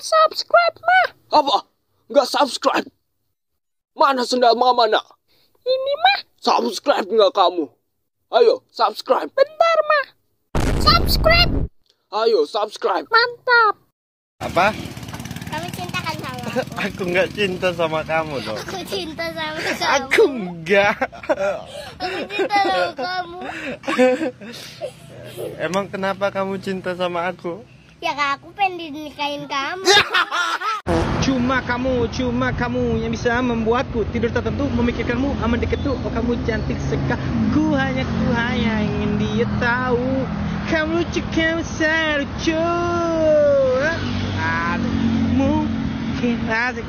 subscribe, mah. Apa? Nggak subscribe? Mana sendal mama nak? Ini, mah. Subscribe nggak kamu? Ayo, subscribe. Bentar, mah. Subscribe. Ayo, subscribe. Mantap. Apa? Kamu cinta kan sama aku? Aku nggak cinta sama kamu dong. Aku cinta sama kamu. Aku enggak. Aku cinta sama kamu. Emang kenapa kamu cinta sama aku? Ya, aku pengen dinikahin kamu. Cuma kamu yang bisa membuatku tidur tak tentu, memikirkanmu aman dekatku. Oh, kamu cantik sekali, ku hanya ingin dia tahu. Kamu lucu, kamu sangat lucu. Mungkin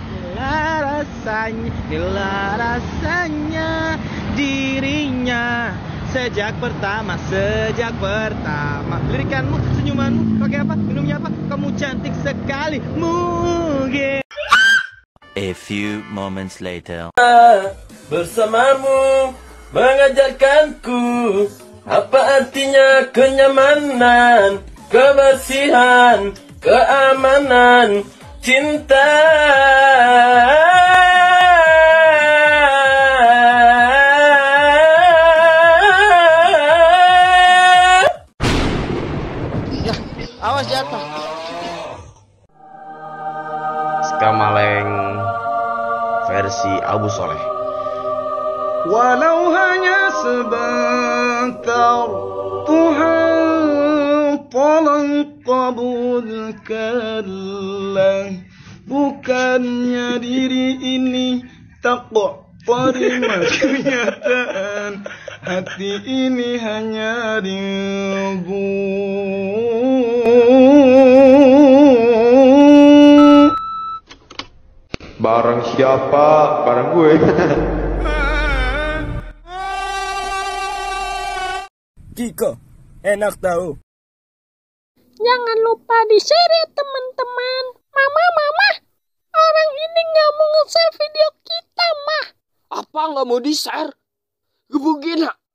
rasanya dirinya sejak pertama. Lirikanmu, senyumanmu, pakai apa, minumnya apa? Kamu cantik sekali, mungkin. A few moments later. Bersamamu mengajarkanku apa artinya kenyamanan, kebersihan, keamanan, cinta. Awas jatuh. Skamaleng versi Abu Soleh. Walau hanya sebentar, Tuhan tolong kabulkanlah. Bukannya diri ini tak terima kenyataan, hati ini hanya rindu. Barang siapa? Barang gue. Kiko, enak tahu. Jangan lupa di-share ya, teman-teman. Mama, orang ini nggak mau nge-share video kita, mah. Apa nggak mau di-share? Gebukin nak.